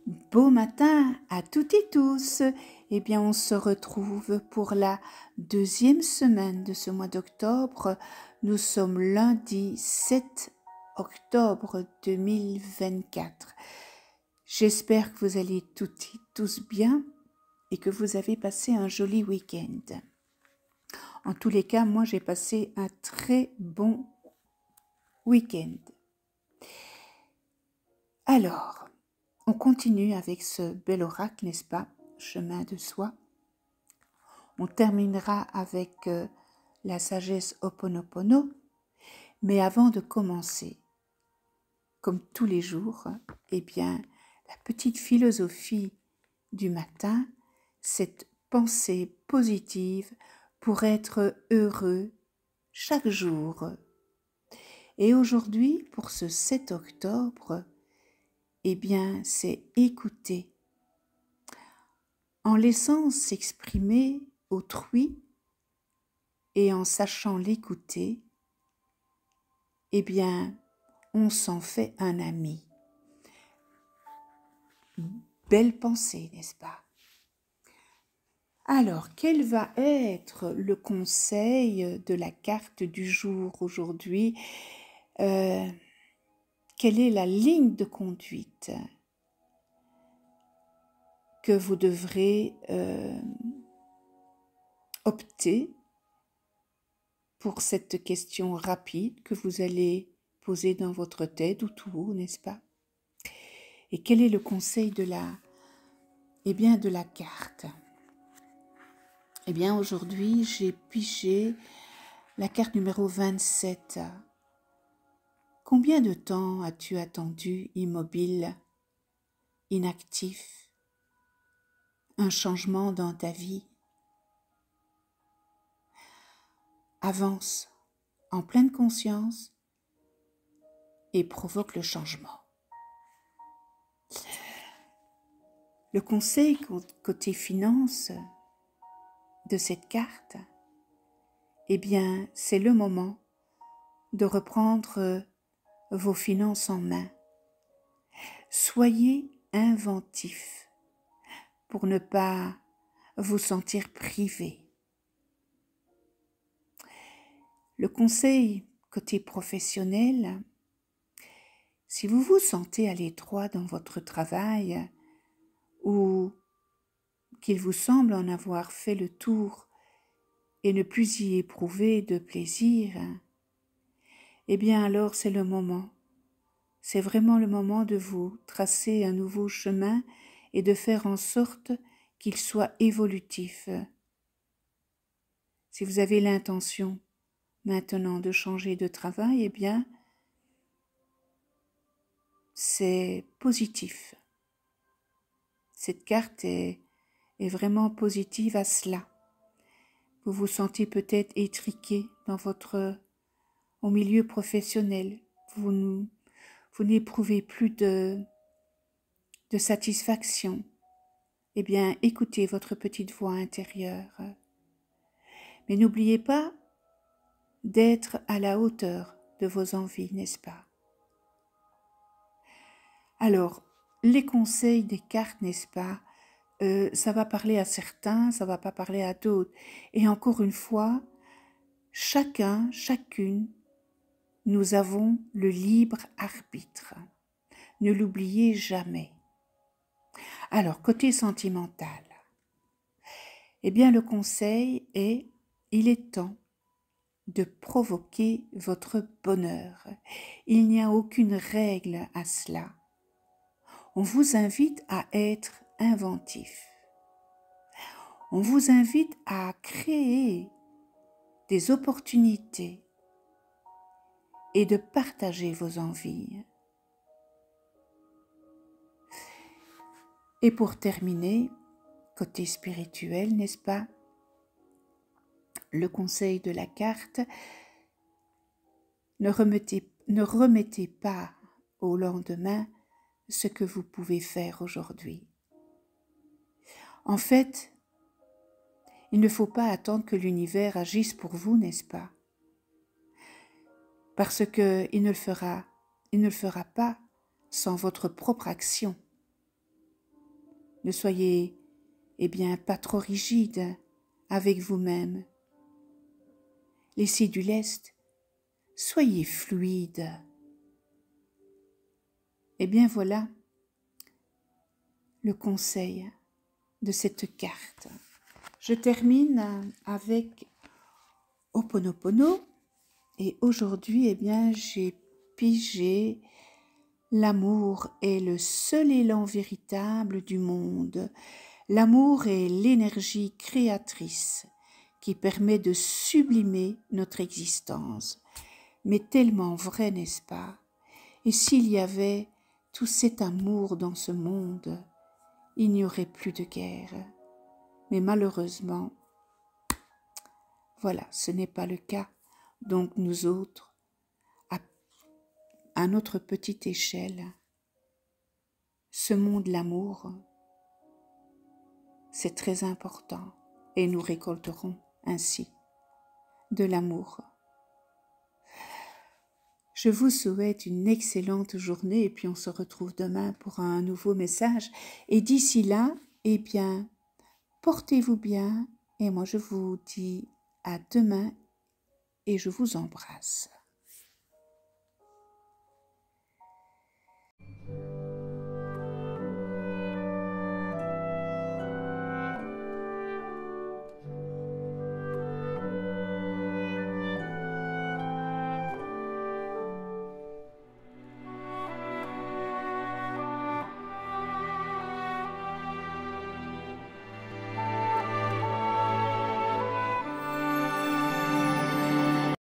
Beau matin à toutes et tous. Eh bien, on se retrouve pour la deuxième semaine de ce mois d'octobre. Nous sommes lundi 7 octobre 2024. J'espère que vous allez toutes et tous bien et que vous avez passé un joli week-end. En tous les cas, moi, j'ai passé un très bon week-end. Alors, on continue avec ce bel oracle, n'est-ce pas? Chemin de soi. On terminera avec la sagesse Ho'oponopono. Mais avant de commencer, comme tous les jours, eh bien, la petite philosophie du matin, cette pensée positive pour être heureux chaque jour. Et aujourd'hui, pour ce 7 octobre, eh bien, c'est écouter. En laissant s'exprimer autrui et en sachant l'écouter, eh bien, on s'en fait un ami. Belle pensée, n'est-ce pas? Alors, quel va être le conseil de la carte du jour aujourd'hui? Quelle est la ligne de conduite que vous devrez opter pour cette question rapide que vous allez poser dans votre tête ou tout haut, n'est-ce pas? Et quel est le conseil de la carte? Eh bien, aujourd'hui, j'ai pigé la carte numéro 27. Combien de temps as-tu attendu immobile, inactif, un changement dans ta vie? Avance en pleine conscience et provoque le changement. Le conseil côté finance de cette carte, eh bien, c'est le moment de reprendre vos finances en main. Soyez inventif pour ne pas vous sentir privé. Le conseil côté professionnel, si vous vous sentez à l'étroit dans votre travail ou qu'il vous semble en avoir fait le tour et ne plus y éprouver de plaisir, eh bien alors c'est le moment. C'est vraiment le moment de vous tracer un nouveau chemin et de faire en sorte qu'il soit évolutif. Si vous avez l'intention maintenant de changer de travail, eh bien, c'est positif. Cette carte est vraiment positive à cela. Vous vous sentez peut-être étriqué au milieu professionnel. Vous n'éprouvez plus de satisfaction. Eh bien, écoutez votre petite voix intérieure. Mais n'oubliez pas d'être à la hauteur de vos envies, n'est-ce pas? Alors, les conseils des cartes, n'est-ce pas? Ça va parler à certains, ça va pas parler à d'autres. Et encore une fois, chacun, chacune, nous avons le libre arbitre. Ne l'oubliez jamais. Alors, côté sentimental, eh bien le conseil est, il est temps de provoquer votre bonheur. Il n'y a aucune règle à cela. On vous invite à être inventif. On vous invite à créer des opportunités et de partager vos envies. Et pour terminer, côté spirituel, n'est-ce pas? Le conseil de la carte, ne remettez pas au lendemain ce que vous pouvez faire aujourd'hui. En fait, il ne faut pas attendre que l'univers agisse pour vous, n'est-ce pas? Parce qu'il ne le fera pas sans votre propre action. Ne soyez, pas trop rigide avec vous-même. Laissez du lest. Soyez fluide. Voilà le conseil de cette carte. Je termine avec Ho'oponopono et aujourd'hui, j'ai pigé l'amour est le seul élan véritable du monde. L'amour est l'énergie créatrice qui permet de sublimer notre existence. Mais tellement vrai, n'est-ce pas? Et s'il y avait tout cet amour dans ce monde, il n'y aurait plus de guerre. Mais malheureusement, voilà, ce n'est pas le cas. Donc nous autres, à notre petite échelle, ce monde, l'amour, c'est très important et nous récolterons ainsi de l'amour. Je vous souhaite une excellente journée et puis on se retrouve demain pour un nouveau message. Et d'ici là, portez-vous bien et moi je vous dis à demain et je vous embrasse.